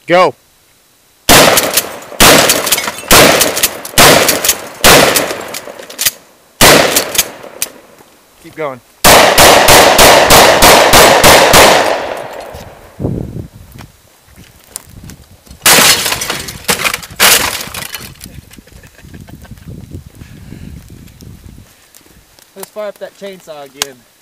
Go. Keep going. Let's fire up that chainsaw again.